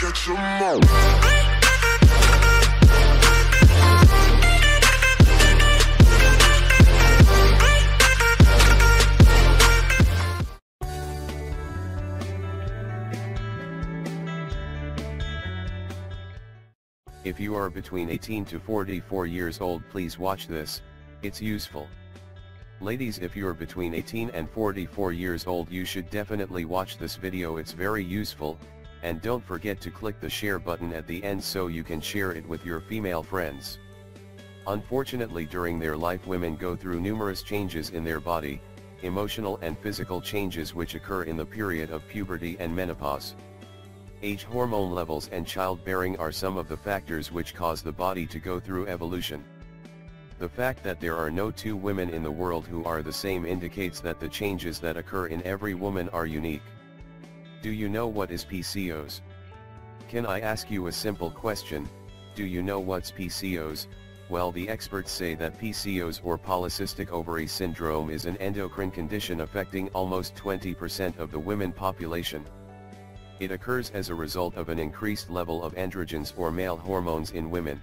catch 'em all. If you are between 18 to 44 years old, please watch this, it's useful. Ladies, if you are between 18 and 44 years old, you should definitely watch this video, it's very useful, and don't forget to click the share button at the end so you can share it with your female friends. Unfortunately, during their life, women go through numerous changes in their body, emotional and physical changes which occur in the period of puberty and menopause. Age, hormone levels and childbearing are some of the factors which cause the body to go through evolution. The fact that there are no two women in the world who are the same indicates that the changes that occur in every woman are unique. Do you know what is PCOS? Can I ask you a simple question, do you know what's PCOS? Well, the experts say that PCOS, or polycystic ovary syndrome, is an endocrine condition affecting almost 20% of the women population. It occurs as a result of an increased level of androgens or male hormones in women.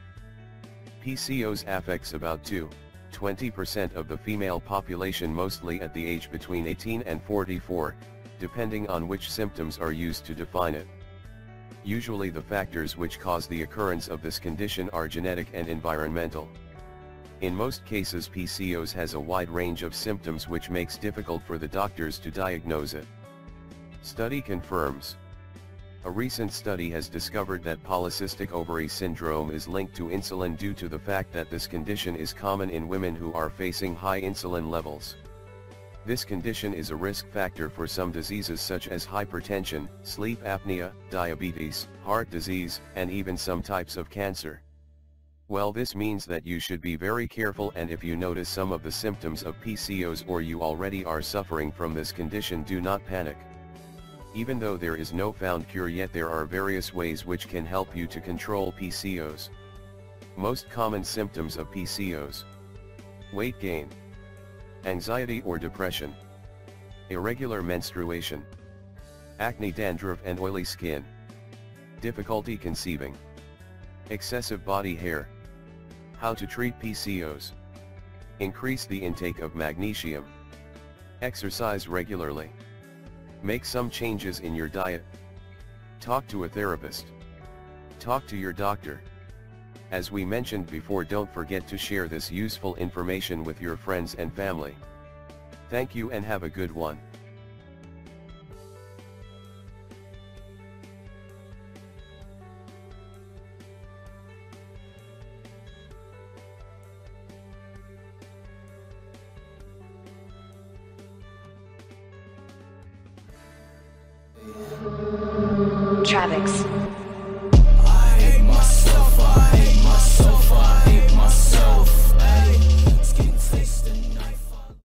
PCOS affects about 20% of the female population, mostly at the age between 18 and 44, depending on which symptoms are used to define it. Usually the factors which cause the occurrence of this condition are genetic and environmental. In most cases, PCOS has a wide range of symptoms which makes difficult for the doctors to diagnose it. Study confirms. A recent study has discovered that polycystic ovary syndrome is linked to insulin due to the fact that this condition is common in women who are facing high insulin levels. This condition is a risk factor for some diseases such as hypertension, sleep apnea, diabetes, heart disease, and even some types of cancer. Well, this means that you should be very careful, and if you notice some of the symptoms of PCOS or you already are suffering from this condition, do not panic. Even though there is no found cure yet, there are various ways which can help you to control PCOS. Most common symptoms of PCOS: weight gain, anxiety or depression, irregular menstruation, acne, dandruff and oily skin, difficulty conceiving, excessive body hair. How to treat PCOS: increase the intake of magnesium, exercise regularly, make some changes in your diet, talk to a therapist, talk to your doctor. As we mentioned before, don't forget to share this useful information with your friends and family. Thank you and have a good one. Travix.